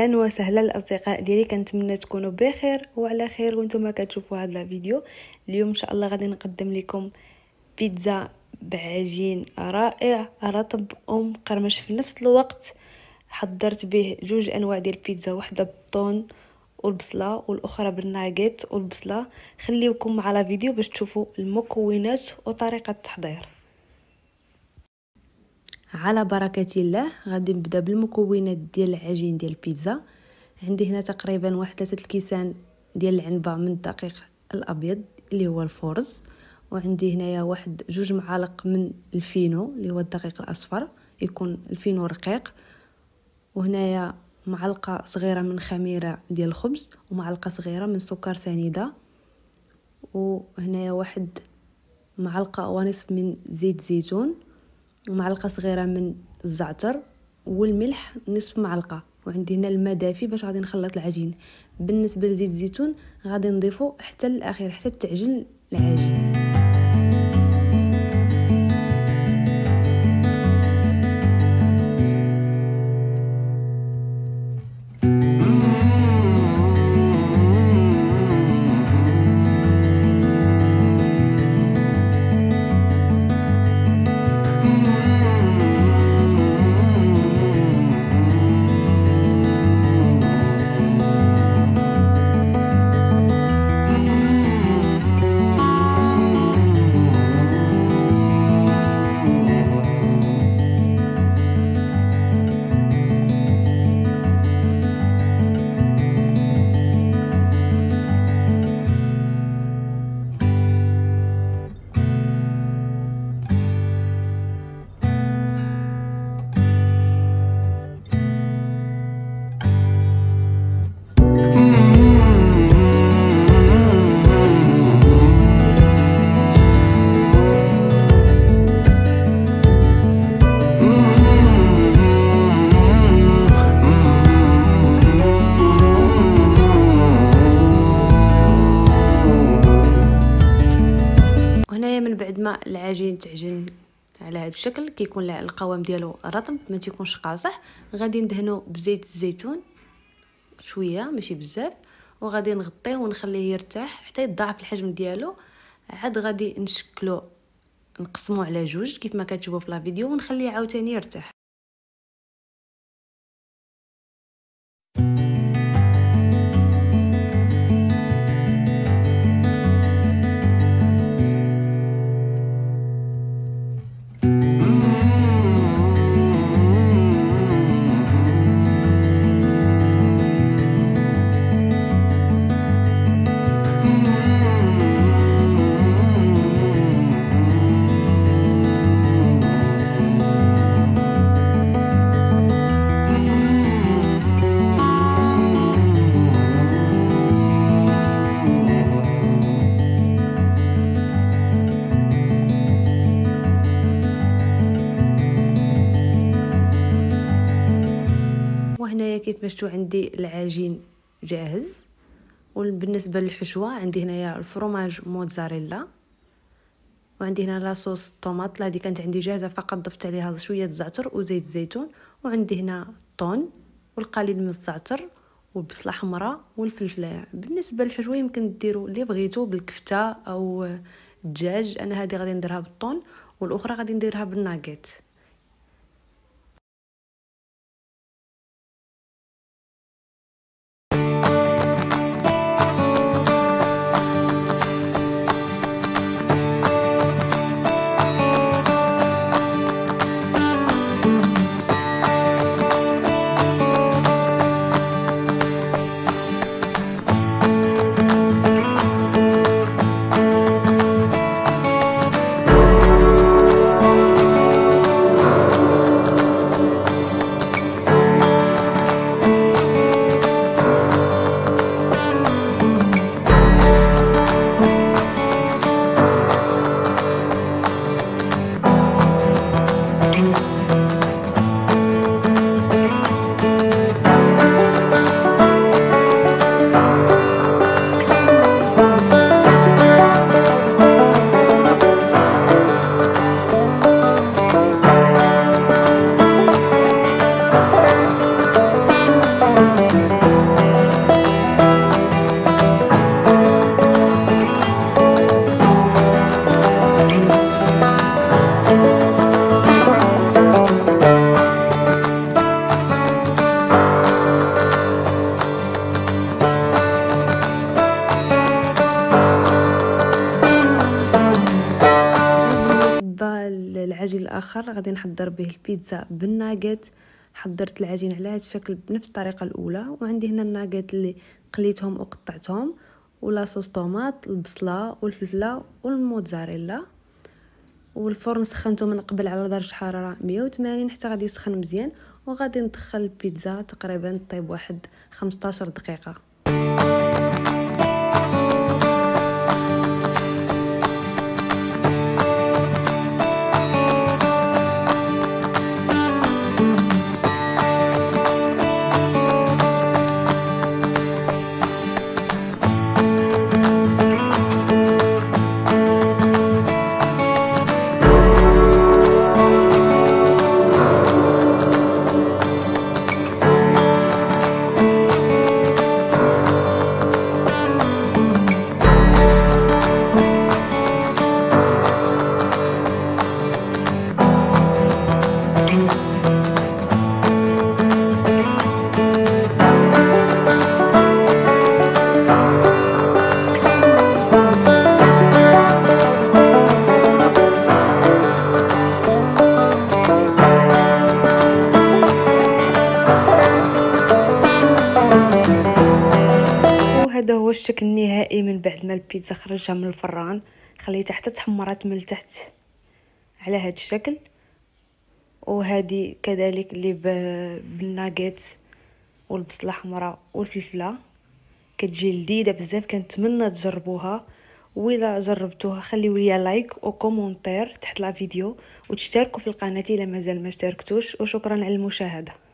اهلا وسهلا الاصدقاء ديالي، كنتمنى تكونوا بخير وعلى خير وانتم كتشوفوا هذا الفيديو. اليوم ان شاء الله غادي نقدم لكم بيتزا بعجين رائع رطب ومقرمش في نفس الوقت. حضرت به جوج انواع ديال البيتزا، واحده بالطون والبصله والاخرى بالناغيت والبصله. خليكم مع لا فيديو باش تشوفوا المكونات وطريقه التحضير. على بركه الله غادي نبدا بالمكونات ديال العجين ديال البيتزا. عندي هنا تقريبا واحد 3 الكيسان ديال العنبه من الدقيق الابيض اللي هو الفرز، وعندي هنايا واحد 2 معالق من الفينو اللي هو الدقيق الاصفر، يكون الفينو رقيق. وهنايا معلقه صغيره من خميره ديال الخبز ومعلقه صغيره من سكر سنيده، وهنايا واحد معلقه ونصف من زيت زيتون، ومعلقه صغيره من الزعتر، والملح نصف معلقه. وعندي هنا الماء دافي باش غادي نخلط العجين. بالنسبه لزيت الزيتون غادي نضيفه حتى الاخير حتى تعجن العجين. من بعد ما العجين تعجن على هذا الشكل كيكون القوام ديالو رطب ما تيكونش قاصح، غادي ندهنو بزيت الزيتون شويه ماشي بزاف، وغادي نغطيه ونخليه يرتاح حتى يتضاعف الحجم ديالو. عاد غادي نشكلو نقسمو على جوج كيف ما كتشوفوا في لا فيديو، ونخليه عاوتاني يرتاح. وهنايا كيف ما شفتوا عندي العجين جاهز. وبالنسبه للحشوه عندي هنايا الفرماج موتزاريلا، وعندي هنا لاصوص الطوماط هذه كانت عندي جاهزه، فقط ضفت عليها شويه زعتر وزيت الزيتون. وعندي هنا الطون والقليل من الزعتر والبصله حمراء والفلفله. بالنسبه للحشوه يمكن ديروا اللي بغيتو بالكفته او الدجاج، انا هذه غادي نديرها بالطون والاخرى غادي نديرها بالناغيت. الاخر غادي نحضر به البيتزا بالناغيت. حضرت العجين على هذا الشكل بنفس الطريقه الاولى، وعندي هنا الناغيت اللي قليتهم وقطعتهم، ولا صوص طوماط، البصله والفلفله والموتزاريلا. والفرن سخنته من قبل على درجه حراره 180 حتى غادي يسخن مزيان، وغادي ندخل البيتزا تقريبا طيب واحد 15 دقيقه. هذا هو الشكل النهائي من بعد ما البيتزا خرجها من الفران. خليتها حتى تحمرات من التحت على هذا الشكل. وهذه كذلك اللي بالناغيت والبصله الحمراء والفلفله، كتجي لذيذه بزاف. كنتمنى تجربوها، وإلا جربتوها خليو لي لايك وكومونتير تحت لا فيديو، وتشتركوا في القناه الا مازال ما اشتركتوش. وشكرا على المشاهده.